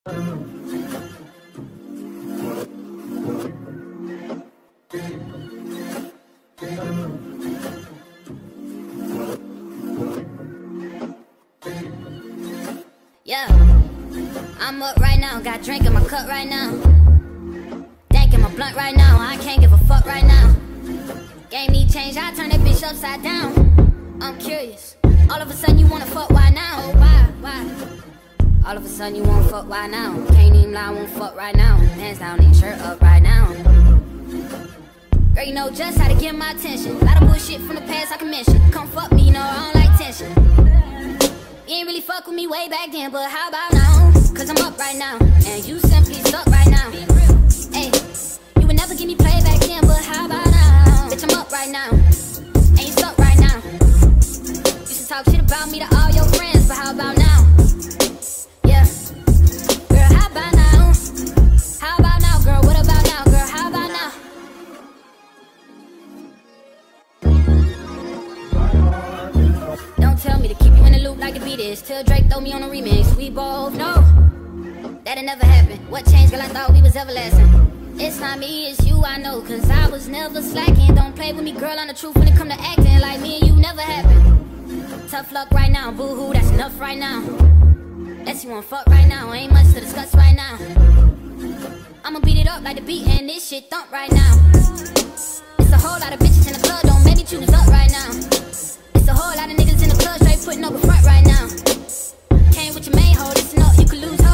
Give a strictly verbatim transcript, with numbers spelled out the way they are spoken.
Yeah, I'm up right now, got drink in my cup right now. Dank in my blunt right now, I can't give a fuck right now. Game need change, I turn that bitch upside down. I'm curious, all of a sudden you wanna fuck, why now? Oh, why, why? All of a sudden you wanna fuck, why now? Can't even lie, I won't fuck right now. Hands down and shirt up right now. Girl, you know just how to get my attention. Lot of bullshit from the past I can mention. Come fuck me, you know I don't like tension. You ain't really fuck with me way back then, but how about now? Cause I'm up right now, and you simply suck right now. Hey, you would never give me play back then, but how about now? Bitch, I'm up right now, and you suck right now. You should talk shit about me to all your friends, but how about now? Yeah, girl, how about now? How about now, girl, what about now? Girl, how about now? Don't tell me to keep you in the loop like the beat is. Till Drake throw me on a remix. We both know that'll never happen. What changed, girl? I thought we was everlasting. It's not me, it's you, I know. Cause I was never slacking. Don't play with me, girl, on the truth when it come to acting. Like me and you never happened. Tough luck right now, boo-hoo, that's enough right now. Unless you wanna fuck right now, ain't much to discuss right now. I'ma beat it up like the beat and this shit thump right now. It's a whole lot of bitches in the club, don't make me choose up right now. It's a whole lot of niggas in the club straight putting up a front right now. Came with your main hoe, listen up, you could lose